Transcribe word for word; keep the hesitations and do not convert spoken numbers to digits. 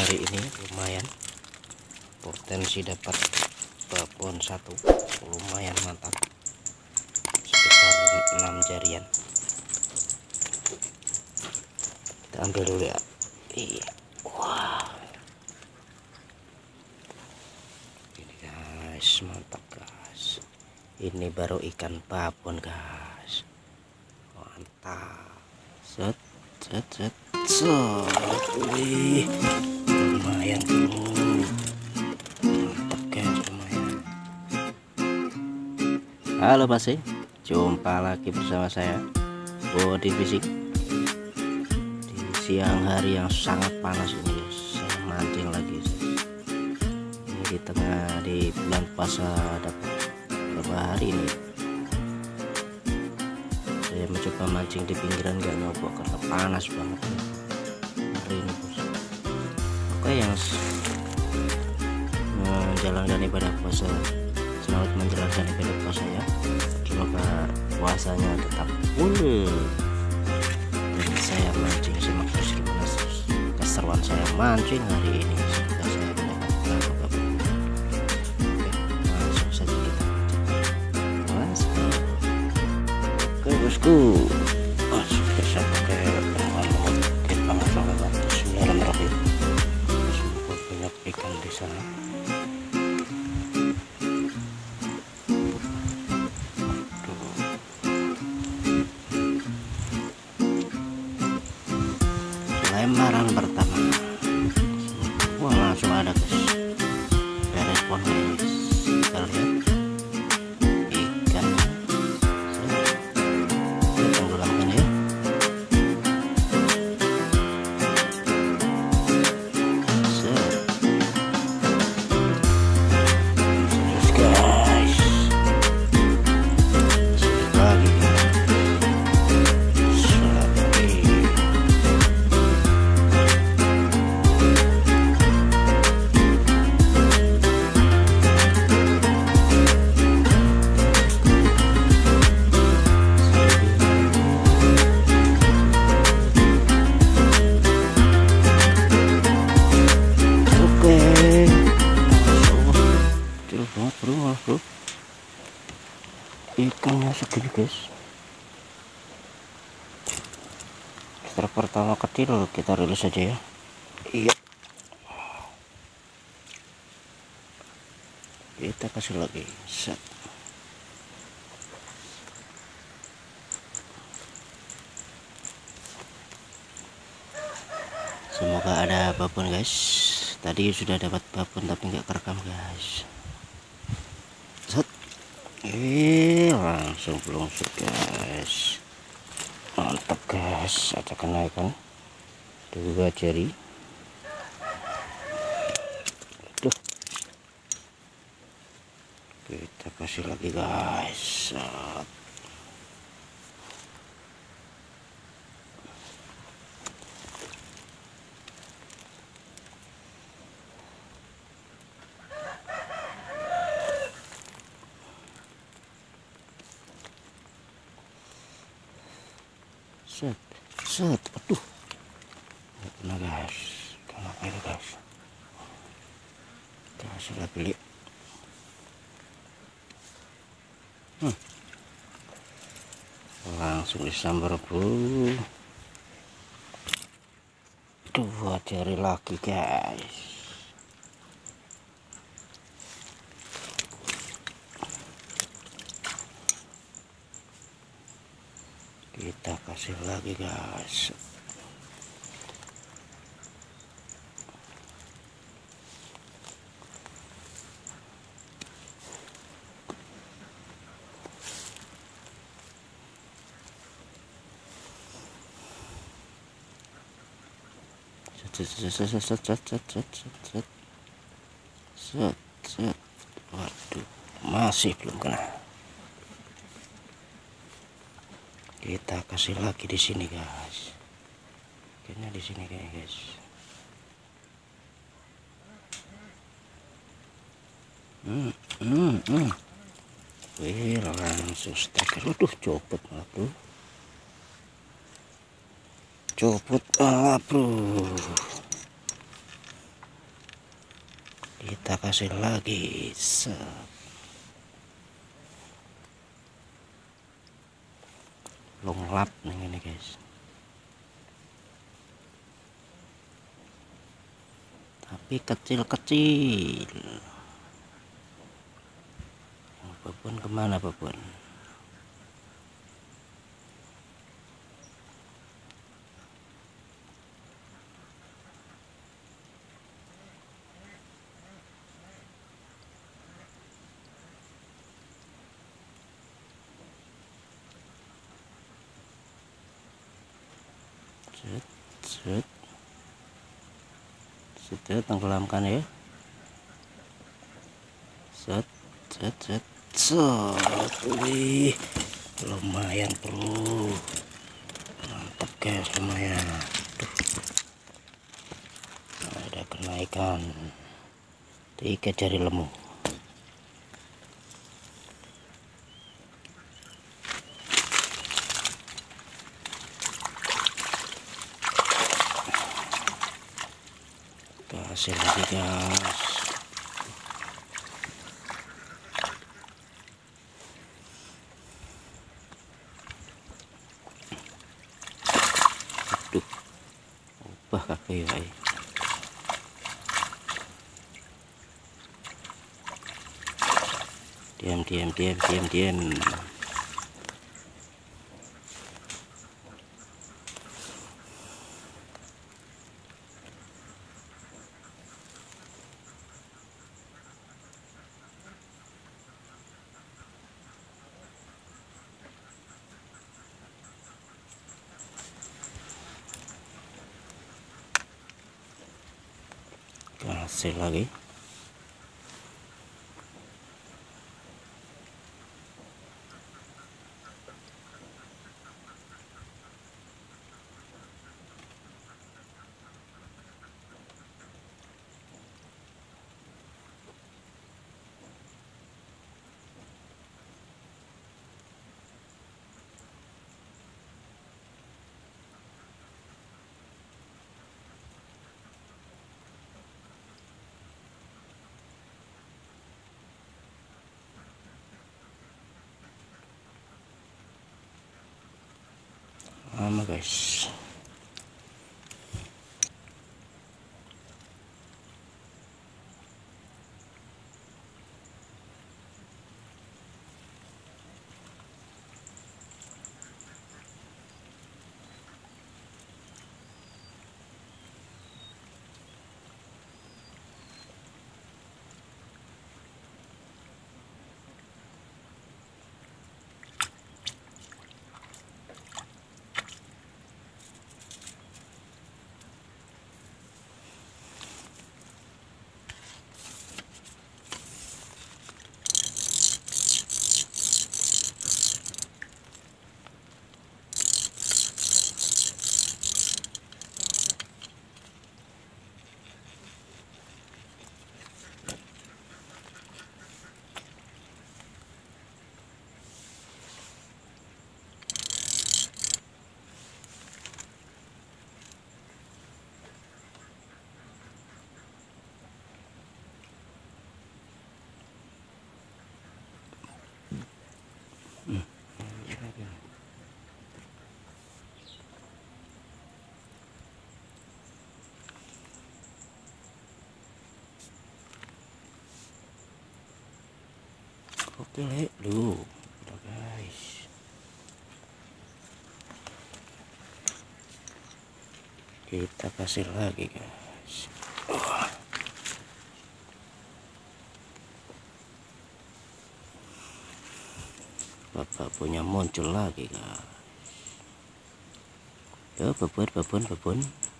hari ini lumayan, potensi dapat babon satu lumayan mantap, sekitar enam jarian. Kita ambil dulu ya. Iya, wah ini guys, mantap guys, ini baru ikan babon guys, mantap. Set set set set, wih lumayan tuh, mantap guys, lumayan. Halo masih jumpa lagi bersama saya Body Fisik di siang hari yang sangat panas ini guys. Saya mancing lagi guys. Ini di tengah di bulan puasa, dapat beberapa hari ini saya mencoba mancing di pinggiran, gak nyobok karena panas banget hari ini bos. Oke, yang menjalankan ibadah puasa, selamat menjalankan ibadah puasa ya, semoga puasanya tetap full. Dan saya mancing, simak terus gimana keseruan saya mancing hari ini, semoga saya mendapat berapa babon. Oke, langsung saja kita mancing. Oke bosku, oh, bisa pakai pengaman kita langsung ke Bismillahirrahmanirrahim. Semoga banyak ikan di sana. Lemaran pertama, wah langsung ada guys, ada respon guys. Kita lihat ikan, kita tenggelamkan ya. Terus guys, lagi bro, ikannya segini guys. Strike pertama kecil, kita rilis saja ya. Iya, kita kasih lagi set. Semoga ada babon guys. Tadi sudah dapat babon tapi nggak kerekam guys. Set. Eh, langsung pelongsor guys, mantap guys, ada kenaikan dua jari. Tuh, kita kasih lagi guys. Set. Set, set, aduh, nggak kena guys, kenapa ini guys? Kasih lagi lihat. Hmm. Langsung disambar bro, dua jari lagi guys. Kita kasih lagi guys. Set set set set set set set set set set set. Waduh, masih belum kena. Kita kasih lagi di sini guys. Kayaknya di sini kayak guys. Hmm, hmm, hmm. Wih, langsung strike. Waduh, copot malah bro. Copot malah bro. kita kasih lagi. Set. Long lap nih ini guys, tapi kecil-kecil. Babon kemana babon? Set, set, set, tenggelamkan ya. Set, set, set, set. Wih, lumayan bro, mantap guys, lumayan. Nah, ada kenaikan tiga jari lemu. Kasih lagi guys. Aduh, ubah kakek ya. Diam, diam, diam, diam, diam. Kasih lagi. Lama guys. Oke le, lu udah guys. Kita kasih lagi guys. Oh. Bapak punya muncul lagi guys. Ya babon, babon, babon.